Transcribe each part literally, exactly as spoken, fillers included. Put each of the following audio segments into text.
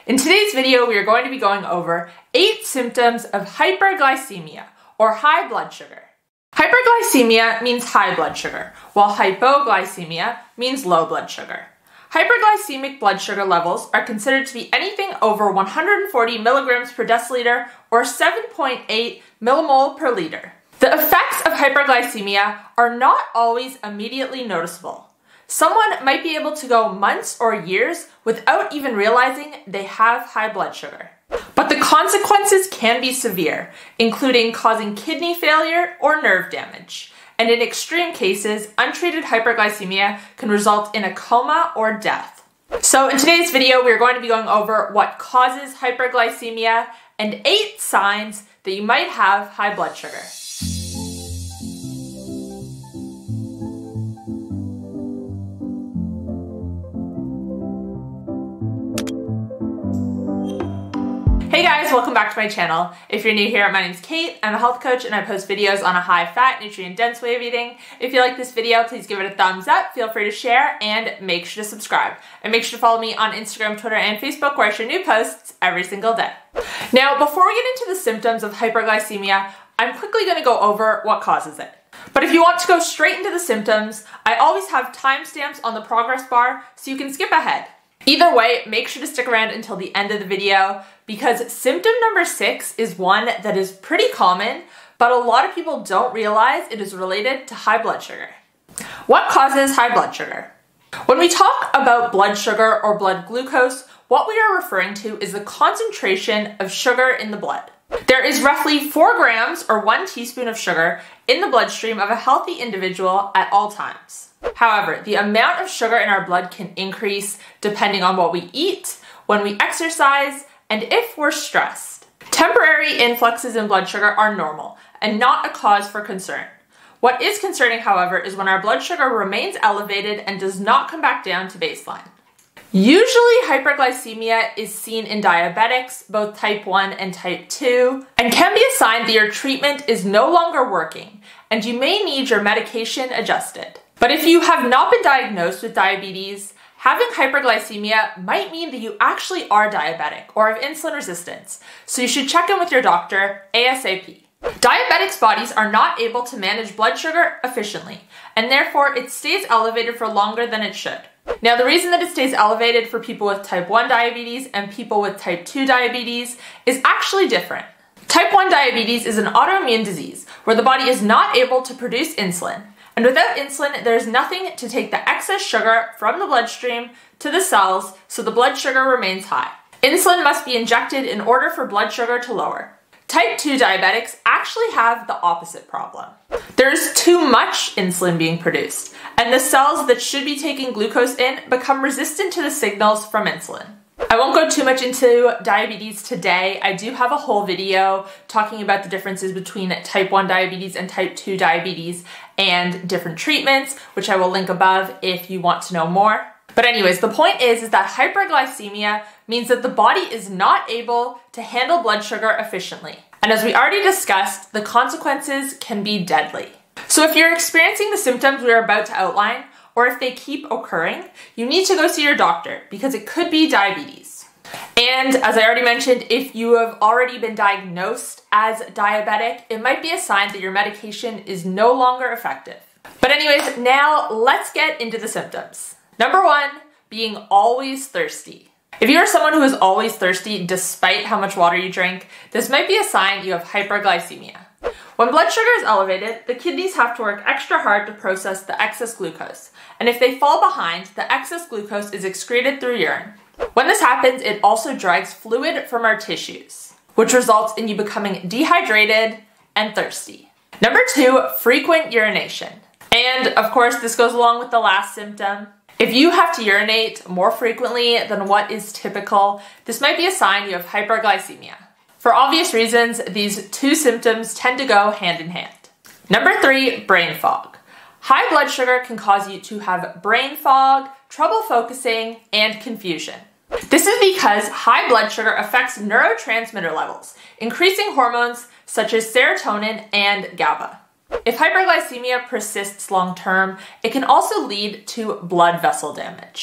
In today's video, we are going to be going over eight symptoms of hyperglycemia, or high blood sugar. Hyperglycemia means high blood sugar, while hypoglycemia means low blood sugar. Hyperglycemic blood sugar levels are considered to be anything over one hundred forty milligrams per deciliter or seven point eight millimole per liter. The effects of hyperglycemia are not always immediately noticeable. Someone might be able to go months or years without even realizing they have high blood sugar. But the consequences can be severe, including causing kidney failure or nerve damage. And in extreme cases, untreated hyperglycemia can result in a coma or death. So in today's video, we're going to be going over what causes hyperglycemia and eight signs that you might have high blood sugar. Hey guys, welcome back to my channel. If you're new here, my name's Kate. I'm a health coach and I post videos on a high-fat, nutrient-dense way of eating. If you like this video, please give it a thumbs up, feel free to share, and make sure to subscribe. And make sure to follow me on Instagram, Twitter, and Facebook where I share new posts every single day. Now, before we get into the symptoms of hyperglycemia, I'm quickly going to go over what causes it. But if you want to go straight into the symptoms, I always have timestamps on the progress bar so you can skip ahead. Either way, make sure to stick around until the end of the video because symptom number six is one that is pretty common, but a lot of people don't realize it is related to high blood sugar. What causes high blood sugar? When we talk about blood sugar or blood glucose, what we are referring to is the concentration of sugar in the blood. There is roughly four grams or one teaspoon of sugar in the bloodstream of a healthy individual at all times. However, the amount of sugar in our blood can increase depending on what we eat, when we exercise, and if we're stressed. Temporary influxes in blood sugar are normal and not a cause for concern. What is concerning, however, is when our blood sugar remains elevated and does not come back down to baseline. Usually, hyperglycemia is seen in diabetics, both type one and type two, and can be a sign that your treatment is no longer working and you may need your medication adjusted. But if you have not been diagnosed with diabetes, having hyperglycemia might mean that you actually are diabetic or have insulin resistance, so you should check in with your doctor ASAP. Diabetics' bodies are not able to manage blood sugar efficiently, and therefore it stays elevated for longer than it should. Now, the reason that it stays elevated for people with type one diabetes and people with type two diabetes is actually different. Type one diabetes is an autoimmune disease where the body is not able to produce insulin. And without insulin, there's nothing to take the excess sugar from the bloodstream to the cells, so the blood sugar remains high. Insulin must be injected in order for blood sugar to lower. Type two diabetics actually have the opposite problem. There's too much insulin being produced, and the cells that should be taking glucose in become resistant to the signals from insulin. I won't go too much into diabetes today. I do have a whole video talking about the differences between type one diabetes and type two diabetes and different treatments, which I will link above if you want to know more. But anyways, the point is, is that hyperglycemia means that the body is not able to handle blood sugar efficiently. And as we already discussed, the consequences can be deadly. So if you're experiencing the symptoms we are about to outline, or if they keep occurring, you need to go see your doctor because it could be diabetes. And as I already mentioned, if you have already been diagnosed as diabetic, it might be a sign that your medication is no longer effective. But anyways, now let's get into the symptoms. Number one, being always thirsty. If you are someone who is always thirsty despite how much water you drink, this might be a sign you have hyperglycemia. When blood sugar is elevated, the kidneys have to work extra hard to process the excess glucose. And if they fall behind, the excess glucose is excreted through urine. When this happens, it also drags fluid from our tissues, which results in you becoming dehydrated and thirsty. Number two, frequent urination. And of course, this goes along with the last symptom. If you have to urinate more frequently than what is typical, this might be a sign you have hyperglycemia. For obvious reasons, these two symptoms tend to go hand in hand. Number three, brain fog. High blood sugar can cause you to have brain fog, trouble focusing, and confusion. This is because high blood sugar affects neurotransmitter levels, increasing hormones such as serotonin and GABA. If hyperglycemia persists long term, it can also lead to blood vessel damage.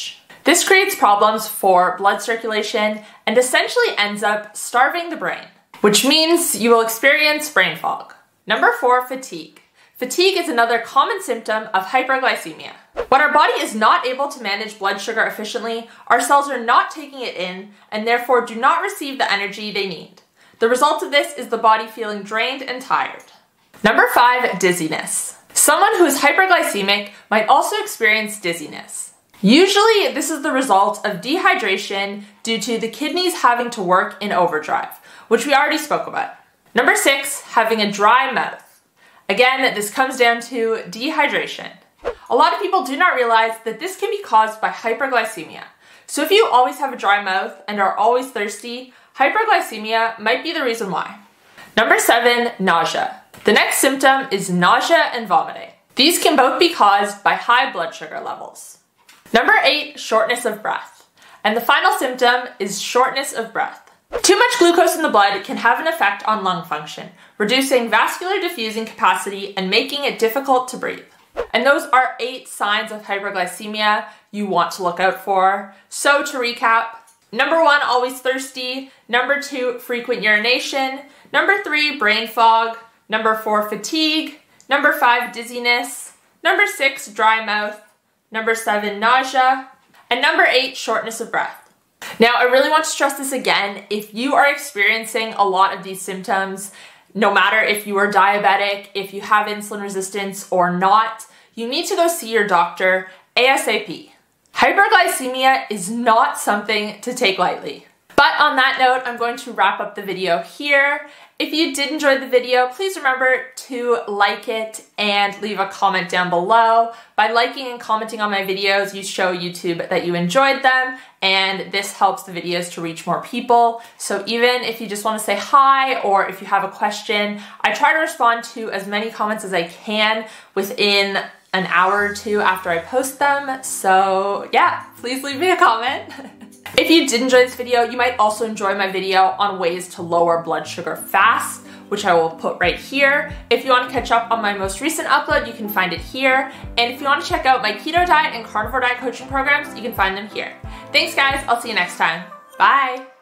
This creates problems for blood circulation and essentially ends up starving the brain, which means you will experience brain fog. Number four, fatigue. Fatigue is another common symptom of hyperglycemia. When our body is not able to manage blood sugar efficiently, our cells are not taking it in and therefore do not receive the energy they need. The result of this is the body feeling drained and tired. Number five, dizziness. Someone who is hyperglycemic might also experience dizziness. Usually, this is the result of dehydration due to the kidneys having to work in overdrive, which we already spoke about. Number six, having a dry mouth. Again, this comes down to dehydration. A lot of people do not realize that this can be caused by hyperglycemia. So if you always have a dry mouth and are always thirsty, hyperglycemia might be the reason why. Number seven, nausea. The next symptom is nausea and vomiting. These can both be caused by high blood sugar levels. Number eight, shortness of breath. And the final symptom is shortness of breath. Too much glucose in the blood can have an effect on lung function, reducing vascular diffusing capacity and making it difficult to breathe. And those are eight signs of hyperglycemia you want to look out for. So to recap, number one, always thirsty. Number two, frequent urination. Number three, brain fog. Number four, fatigue. Number five, dizziness. Number six, dry mouth. Number seven, nausea. And number eight, shortness of breath. Now, I really want to stress this again. If you are experiencing a lot of these symptoms, no matter if you are diabetic, if you have insulin resistance or not, you need to go see your doctor ASAP. Hyperglycemia is not something to take lightly. But on that note, I'm going to wrap up the video here. If you did enjoy the video, please remember to like it and leave a comment down below. By liking and commenting on my videos, you show YouTube that you enjoyed them, and this helps the videos to reach more people. So even if you just want to say hi or if you have a question, I try to respond to as many comments as I can within an hour or two after I post them. So yeah, please leave me a comment. If you did enjoy this video, you might also enjoy my video on ways to lower blood sugar fast, which I will put right here. If you want to catch up on my most recent upload, you can find it here. And if you want to check out my keto diet and carnivore diet coaching programs, you can find them here. Thanks guys, I'll see you next time. Bye.